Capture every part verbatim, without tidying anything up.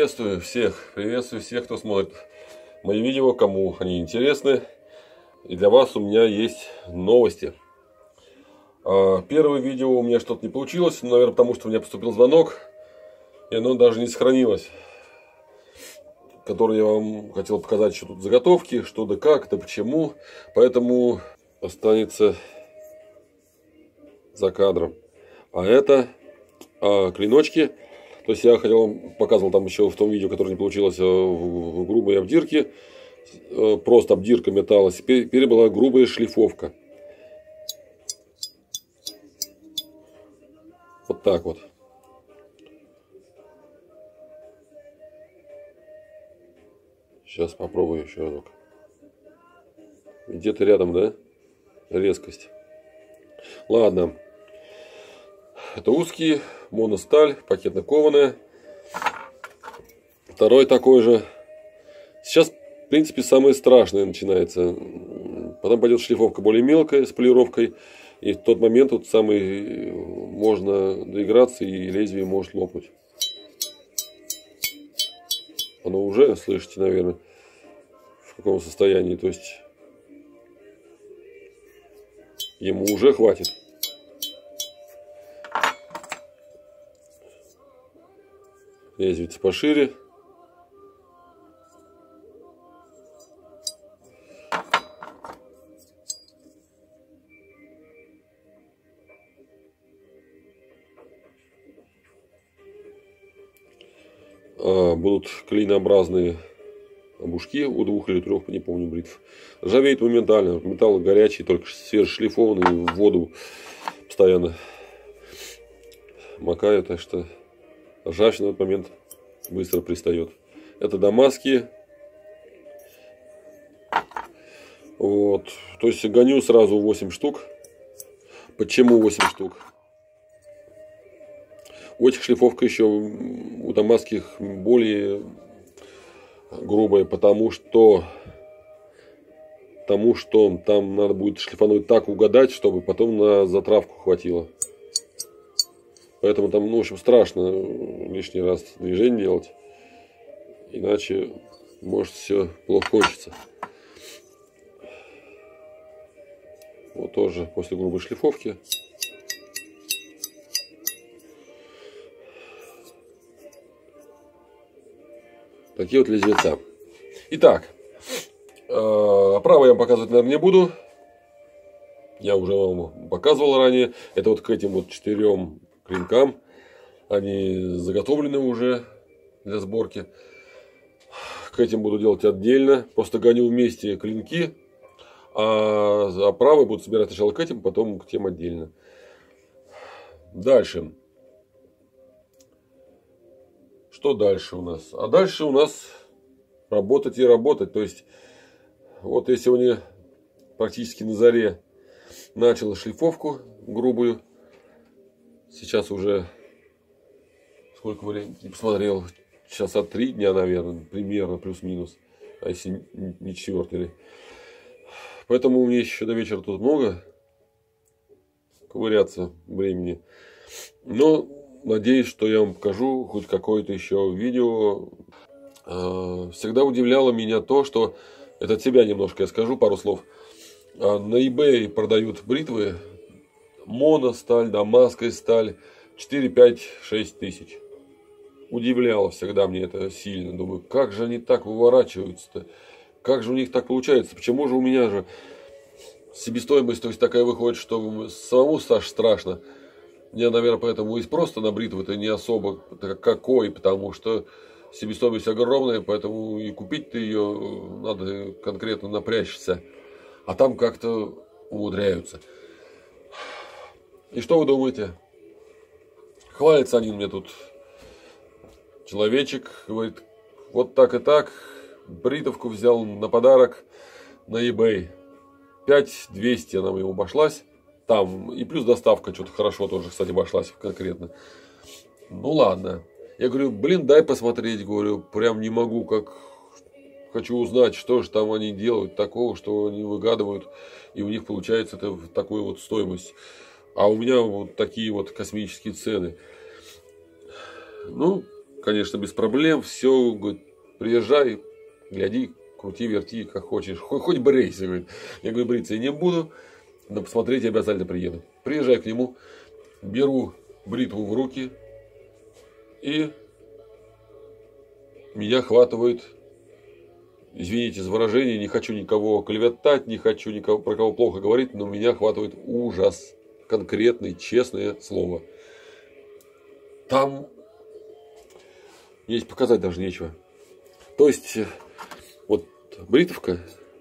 Приветствую всех, приветствую всех, кто смотрит мои видео, кому они интересны. И для вас у меня есть новости. Первое видео у меня что-то не получилось, наверное, потому что у меня поступил звонок, и оно даже не сохранилось. Который я вам хотел показать, что тут заготовки, что да как, да почему. Поэтому останется за кадром. А это а, клиночки. То есть я хотел вам показывал там еще в том видео, которое не получилось, в грубой обдирке. Просто обдирка металла. Теперь была грубая шлифовка. Вот так вот. Сейчас попробую еще разок. Где-то рядом, да? Резкость. Ладно. Это узкий, моносталь, пакетно-кованая. Второй такой же. Сейчас, в принципе, самое страшное начинается. Потом пойдет шлифовка более мелкая, с полировкой. И в тот момент вот самый можно доиграться, и лезвие может лопнуть. Оно уже, слышите, наверное, в каком состоянии. То есть ему уже хватит. Лезвие пошире. А, будут клинообразные обушки у двух или трех, не помню, бритв. Ржавеет моментально. Металл горячий, только свежешлифованный, в воду постоянно макает, так что ржавчина в этот момент быстро пристает. Это дамасские. Вот. То есть гоню сразу восемь штук. Почему восемь штук? У этих шлифовка еще у дамасских более грубая, потому что потому что там надо будет шлифануть так, угадать, чтобы потом на затравку хватило. Поэтому там, ну, в общем, страшно лишний раз движение делать. Иначе может все плохо кончиться. Вот тоже после грубой шлифовки. Такие вот лезвеца. Итак, правый я вам показывать, наверное, не буду. Я уже вам показывал ранее. Это вот к этим вот четырем клинкам. Они заготовлены уже для сборки. К этим буду делать отдельно. Просто гоню вместе клинки. А правый буду собирать сначала к этим, потом к тем отдельно. Дальше. Что дальше у нас? А дальше у нас работать и работать. То есть, вот я сегодня практически на заре начал шлифовку грубую. Сейчас уже сколько времени не посмотрел. Часа три дня, наверное, примерно, плюс-минус. А если не четвертый. Поэтому у меня еще до вечера тут много ковыряться времени. Но надеюсь, что я вам покажу хоть какое-то еще видео. Всегда удивляло меня то, что... Это от себя немножко я скажу пару слов. На eBay продают бритвы. Моносталь, дамасская сталь. четыре, пять, шесть тысяч. Удивляло всегда мне это сильно. Думаю, как же они так выворачиваются-то? Как же у них так получается? Почему же у меня же себестоимость, то есть такая выходит, что самому Саш страшно. Мне, наверное, поэтому и спрос на бритву-то не особо какой, потому что себестоимость огромная, поэтому и купить-то ее надо конкретно напрячься. А там как-то умудряются. И что вы думаете? Хвалится они мне тут. Человечек говорит, вот так и так. Бритовку взял на подарок на eBay. пять двести она ему обошлась. Там и плюс доставка что-то хорошо тоже, кстати, обошлась конкретно. Ну ладно. Я говорю, блин, дай посмотреть, говорю, прям не могу, как хочу узнать, что же там они делают такого, что они выгадывают, и у них получается это такую вот стоимость. А у меня вот такие вот космические цены. Ну, конечно, без проблем. Все, говорит, приезжай, гляди, крути, верти, как хочешь. Хоть, хоть брейся, говорит. Я говорю, бриться я не буду, но посмотреть я обязательно приеду. Приезжаю к нему, беру бритву в руки, и меня охватывает, извините за выражение, не хочу никого клеветать, не хочу никого, про кого плохо говорить, но меня охватывает ужас. Конкретное, честное слово. Там здесь показать даже нечего. То есть, вот бритовка,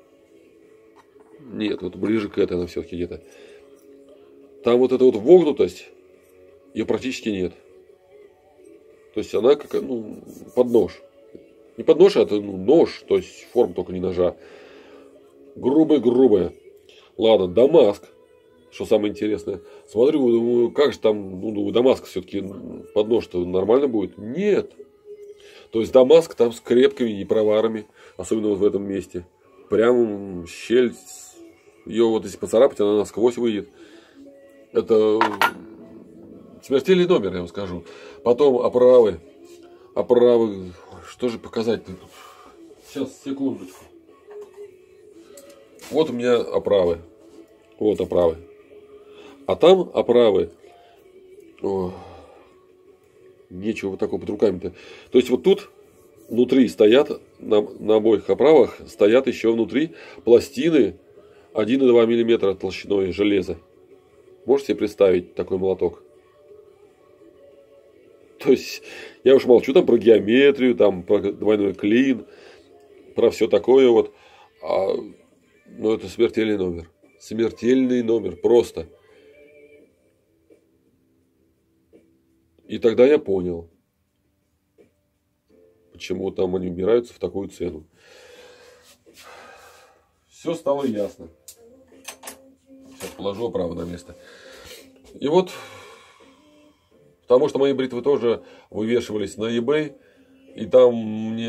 нет, вот ближе к этой она все-таки где-то. Там вот эта вот вогнутость, ее практически нет. То есть она как, ну, под нож. Не под нож, а это, ну, нож, то есть форма только не ножа. Грубая-грубая. Ладно, Дамаск. Что самое интересное. Смотрю, думаю, как же там, ну, думаю, Дамаск все-таки под нож-то нормально будет. Нет. То есть Дамаск там с крепкими непроварами, особенно вот в этом месте. Прям щель, ее вот если поцарапать, она насквозь выйдет. Это смертельный номер, я вам скажу. Потом оправы. Оправы. Что же показать-то? Сейчас, секундочку. Вот у меня оправы. Вот оправы. А там оправы. О, нечего вот такого под руками-то. То есть вот тут внутри стоят, на, на обоих оправах стоят еще внутри пластины один и два миллиметра толщиной железа. Можете себе представить такой молоток? То есть я уж молчу там про геометрию, там про двойной клин, про все такое вот. А, ну это смертельный номер. Смертельный номер. Просто. И тогда я понял, почему там они убираются в такую цену. Все стало ясно. Сейчас положу оправу на место. И вот, потому что мои бритвы тоже вывешивались на eBay. И там мне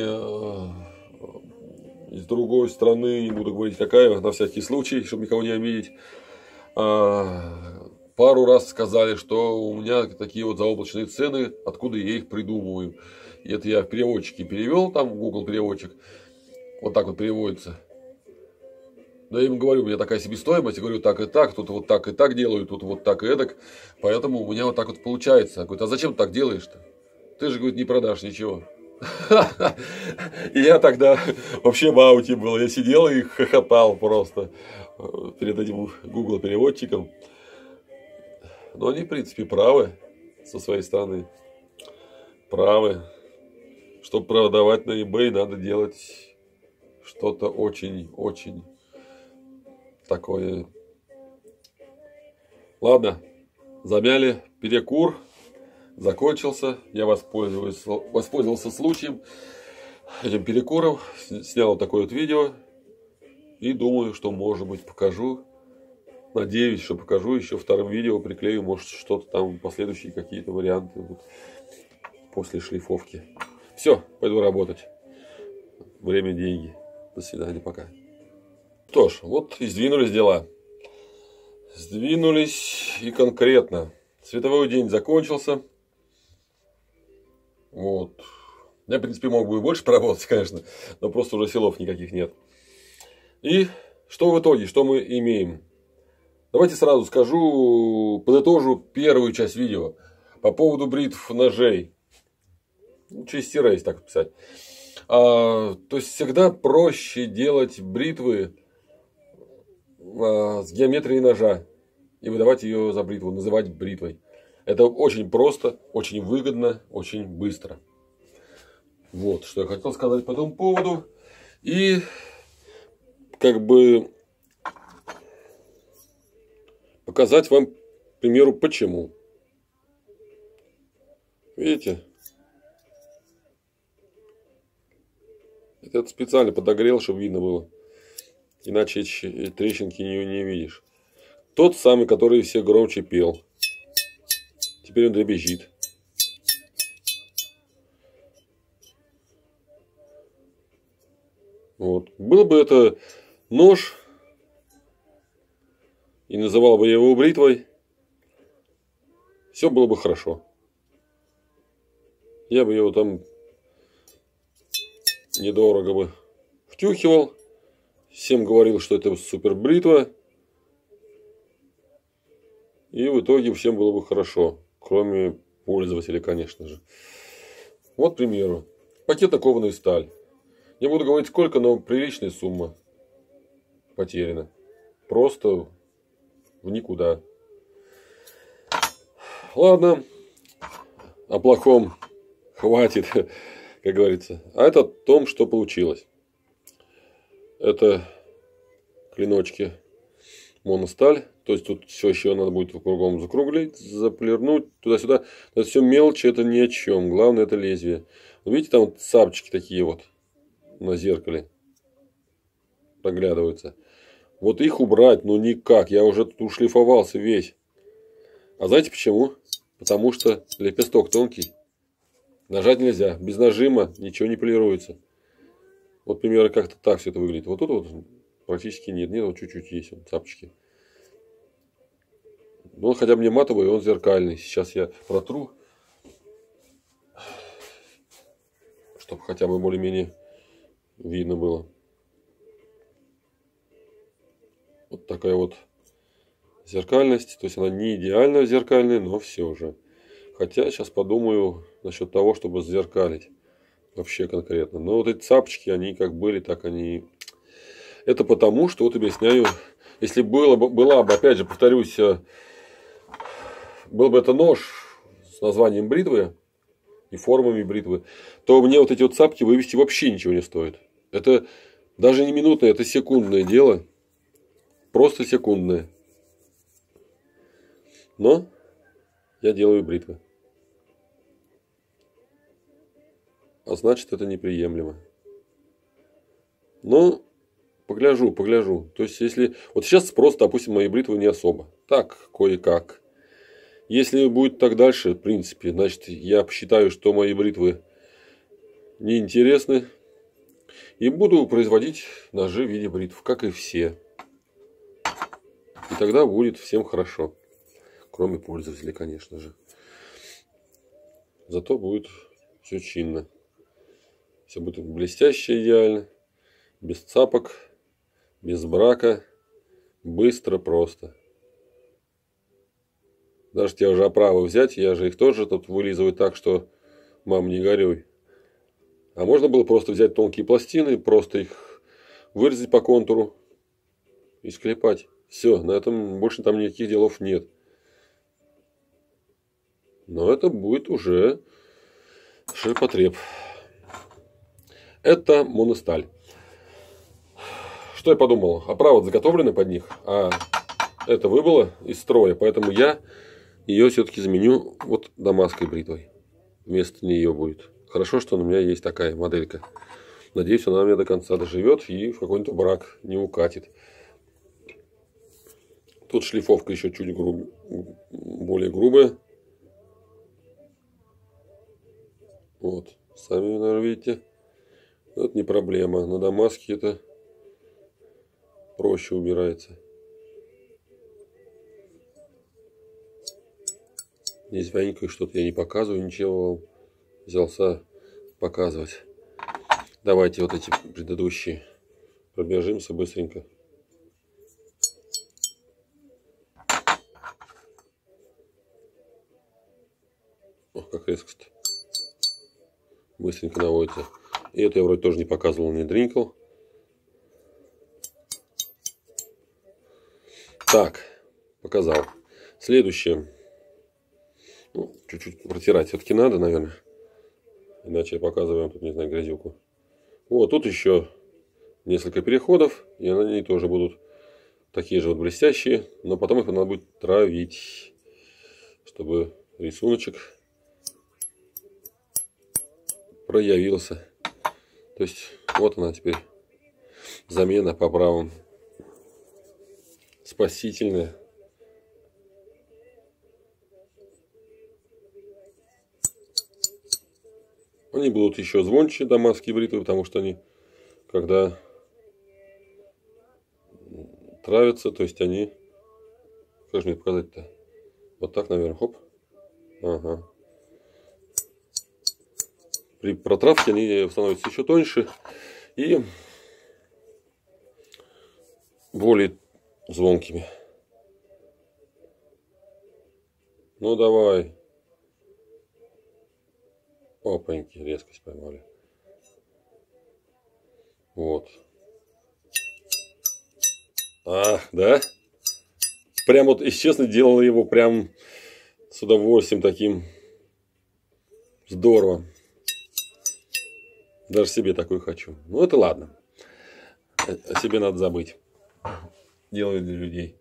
из другой страны, не буду говорить какая, на всякий случай, чтобы никого не обидеть, пару раз сказали, что у меня такие вот заоблачные цены, откуда я их придумываю. И это я в переводчике перевел, там Google переводчик, вот так вот переводится. Но я им говорю, у меня такая себестоимость, я говорю, так и так, тут вот так и так делаю, тут вот так и эдак, поэтому у меня вот так вот получается. Я говорю, а зачем ты так делаешь-то? Ты же, говорит, не продашь ничего. И я тогда вообще в ауте был, я сидел и хохотал просто перед этим Google переводчиком. Но они, в принципе, правы со своей стороны. Правы. Чтобы продавать на eBay, надо делать что-то очень-очень такое. Ладно, замяли перекур. Закончился. Я воспользовался, воспользовался случаем, этим перекуром. Снял вот такое вот видео. И думаю, что, может быть, покажу. Надеюсь, что покажу еще вторым видео, приклею, может, что-то там, последующие какие-то варианты вот, после шлифовки. Все, пойду работать. Время, деньги. До свидания, пока. Что ж, вот и сдвинулись дела. Сдвинулись и конкретно. Световой день закончился. Вот. Я, в принципе, мог бы и больше поработать, конечно, но просто уже силов никаких нет. И что в итоге, что мы имеем? Давайте сразу скажу, подытожу первую часть видео по поводу бритв ножей. Ну, через тире, если так писать. А, то есть всегда проще делать бритвы а, с геометрией ножа и выдавать ее за бритву, называть бритвой. Это очень просто, очень выгодно, очень быстро. Вот, что я хотел сказать по этому поводу. И как бы показать вам, к примеру, почему. Видите? Это специально подогрел, чтобы видно было. Иначе трещинки не, не видишь. Тот самый, который все громче пел. Теперь он дребезжит. Вот. Был бы это нож, и называл бы я его бритвой, все было бы хорошо. Я бы его там недорого бы втюхивал. Всем говорил, что это супер бритва. И в итоге всем было бы хорошо. Кроме пользователя, конечно же. Вот, к примеру. Пакет окованный сталь. Не буду говорить сколько, но приличная сумма потеряна. Просто в никуда. Ладно. О плохом хватит, как говорится. А это о том, что получилось. Это клиночки моносталь. То есть тут все еще надо будет кругом закруглить, заполирнуть туда-сюда. Это все мелочи, это ни о чем. Главное это лезвие. Видите, там вот цапочки такие вот на зеркале проглядываются. Вот их убрать, ну никак. Я уже тут ушлифовался весь. А знаете почему? Потому что лепесток тонкий. Нажать нельзя. Без нажима ничего не полируется. Вот, примерно, как-то так все это выглядит. Вот тут вот практически нет. Нет, вот чуть-чуть есть вот, цапочки. Но он хотя бы не матовый, он зеркальный. Сейчас я протру. Чтобы хотя бы более-менее видно было. Вот такая вот зеркальность. То есть она не идеально зеркальная, но все же. Хотя сейчас подумаю насчет того, чтобы зеркалить. Вообще конкретно. Но вот эти цапочки, они как были, так они... Это потому, что, вот объясняю, если было бы, была бы, опять же, повторюсь, был бы это нож с названием бритвы и формами бритвы, то мне вот эти вот цапки вывести вообще ничего не стоит. Это даже не минутное, это секундное дело. Просто секундное. Но я делаю бритвы. А значит, это неприемлемо. Но погляжу, погляжу. То есть, если... Вот сейчас спрос, допустим, моей бритвы не особо. Так, кое-как. Если будет так дальше, в принципе, значит, я посчитаю, что мои бритвы неинтересны. И буду производить ножи в виде бритв, как и все. И тогда будет всем хорошо. Кроме пользователей, конечно же. Зато будет все чинно. Все будет блестяще, идеально. Без цапок, без брака. Быстро, просто. Даже те же оправы взять, я же их тоже тут вылизываю так, что мам, не горюй. А можно было просто взять тонкие пластины, просто их вырезать по контуру и склепать. Все, на этом больше там никаких делов нет. Но это будет уже ширпотреб. Это моносталь. Что я подумал? Оправа заготовлены под них, а это выбыло из строя. Поэтому я ее все-таки заменю вот дамасской бритвой. Вместо нее будет. Хорошо, что у меня есть такая моделька. Надеюсь, она мне до конца доживет и в какой-нибудь брак не укатит. Тут шлифовка еще чуть груб... более грубая. Вот. Сами, наверное, видите. Это не проблема. На дамаске это проще убирается. Здесь вяненькое что-то я не показываю, ничего взялся показывать. Давайте вот эти предыдущие пробежимся быстренько. Ох, как резко-то. Быстренько наводится. И это я вроде тоже не показывал, не дринкал. Так, показал. Следующее. Ну, чуть-чуть протирать все-таки надо, наверное. Иначе я показываю вам тут, не знаю, грязюку. Вот, тут еще несколько переходов. И они тоже будут такие же вот блестящие. Но потом их надо будет травить. Чтобы рисуночек проявился. То есть, вот она теперь. Замена по правам. Спасительная. Они будут еще звонче, дамасские бритвы, потому что они, когда травятся, то есть они... Как же мне показать-то? Вот так, наверное, хоп. Ага. При протравке они становятся еще тоньше и более звонкими. Ну давай. Опаньки, резкость поймали. Вот. Ах, да? Прям вот, если честно, делал его прям с удовольствием таким. Здорово. Даже себе такой хочу. Ну это ладно. О себе надо забыть. Делаю для людей.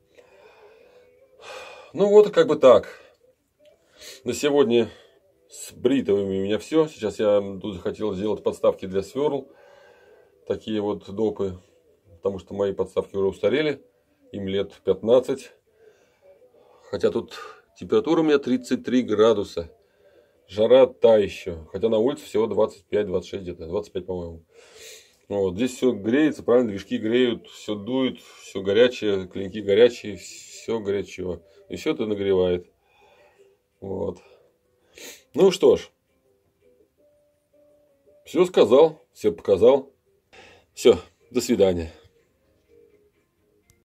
Ну вот как бы так. На сегодня с бритвами у меня все. Сейчас я тут хотел сделать подставки для сверл. Такие вот допы. Потому что мои подставки уже устарели. Им лет пятнадцать. Хотя тут температура у меня тридцать три градуса. Жара та еще. Хотя на улице всего двадцать пять двадцать шесть где-то. двадцать пять, по-моему. Вот. Здесь все греется, правильно, движки греют, все дует, все горячее, клинки горячие, все горячо. И все это нагревает. Вот. Ну что ж. Все сказал, все показал. Все, до свидания.